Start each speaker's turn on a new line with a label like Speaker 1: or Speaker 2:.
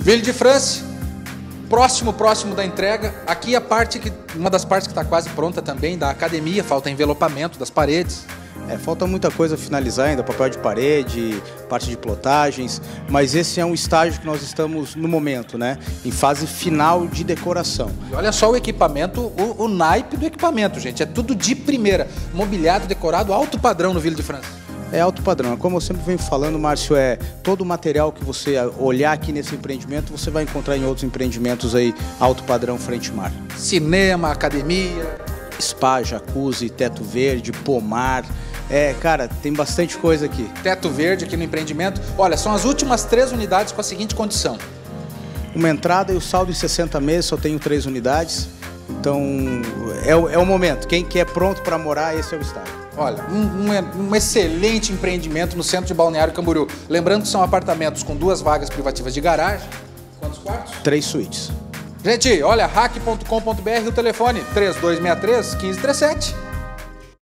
Speaker 1: Ville de France, próximo da entrega. Aqui uma das partes que está quase pronta também, da academia, falta envelopamento das paredes.
Speaker 2: Falta muita coisa a finalizar ainda, papel de parede, parte de plotagens, mas esse é um estágio que nós estamos no momento, né? Em fase final de decoração.
Speaker 1: E olha só o equipamento, o naipe do equipamento, gente. É tudo de primeira. Mobiliado, decorado, alto padrão no Ville de France.
Speaker 2: É alto padrão. Como eu sempre venho falando, Márcio, todo o material que você olhar aqui nesse empreendimento, você vai encontrar em outros empreendimentos aí, alto padrão frente mar.
Speaker 1: Cinema, academia,
Speaker 2: spa, jacuzzi, teto verde, pomar. Cara, tem bastante coisa aqui.
Speaker 1: Teto verde aqui no empreendimento. Olha, são as últimas 3 unidades com a seguinte condição.
Speaker 2: Uma entrada e o saldo em 60 meses, só tenho 3 unidades. Então, é o momento. Quem quer pronto para morar, esse é o estágio.
Speaker 1: Olha, um excelente empreendimento no centro de Balneário Camboriú. Lembrando que são apartamentos com 2 vagas privativas de garagem. Quantos quartos?
Speaker 2: 3 suítes.
Speaker 1: Gente, olha, hack.com.br, o telefone 3263-1537.